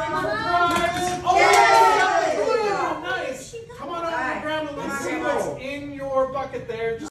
prize. Oh, nice. Come on over to the ground and let's see what's in your bucket there.